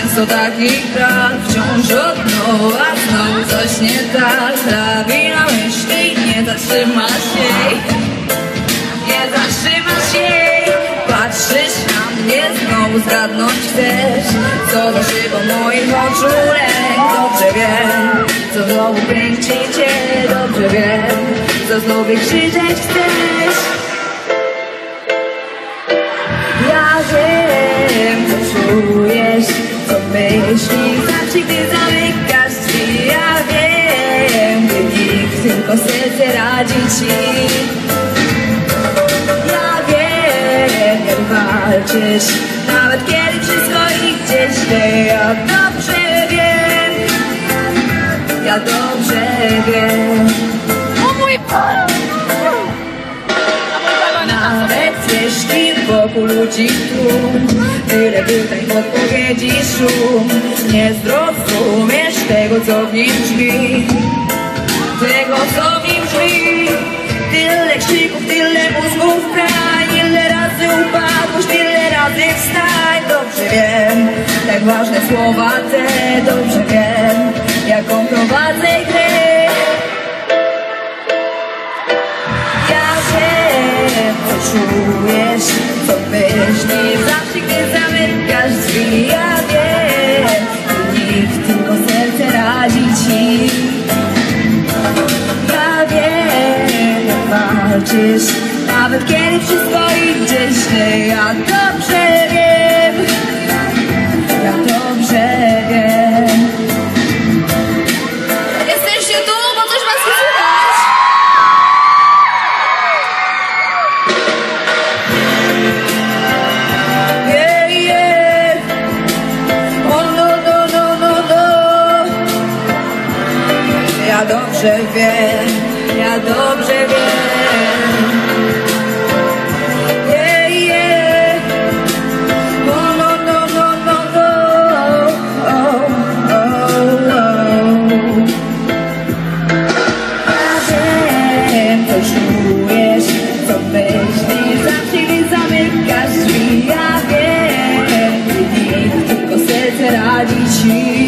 Co takich brak, wciąż od nowa, znowu coś nie tak. Trawi na myśli, nie zatrzymasz jej, nie zatrzymasz jej. Patrzysz na mnie, znowu zgadnąć chcesz, co za szybą moich oczu lęk. Dobrze wiem, co znowu kręci cię, dobrze wiem, co znowu krzyczeć chcesz. Ja wiem, co czujesz, co myślisz, zawsze gdy zamykasz drzwi. Ja wiem, gdy nikt, tylko serce radzi ci. Ja wiem, jak walczysz, nawet kiedy wszystko idzie źle. Ja dobrze wiem, ja dobrze wiem. O mój Pan! Nawet jeśli wokół ludzi tłum, tyle pytań, odpowiedzi szum, nie zrozumiesz tego, co w nim drzwi, tego, co w nim drzwi. Tyle krzyków, tyle mózgów prań, ile razy upadłeś, tyle razy wstań. Dobrze wiem, jak ważne słowa te, dobrze wiem, jaką prowadzę grę. Czujesz, co myślisz, zawsze gdy zamykasz drzwi. Ja wiem, nikt, tylko serce radzi ci. Ja wiem, jak walczysz, nawet kiedy wszystko idzie źle. Ja dobrze wiem, ja dobrze wiem. Jesteście tu, bo coś was nie słychać. Ja dobrze wiem, ja dobrze wiem. Yeah, yeah. Oh, no, no, no, no, no. Oh, oh, oh. Ja wiem, co czujesz, co myślisz, zawsze gdy zamykasz drzwi. Ja wiem, nikt, tylko serce radzi ci.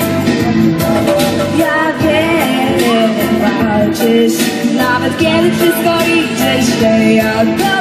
Ja wiem, walczysz, nawet kiedy wszystko idzie źle. Ja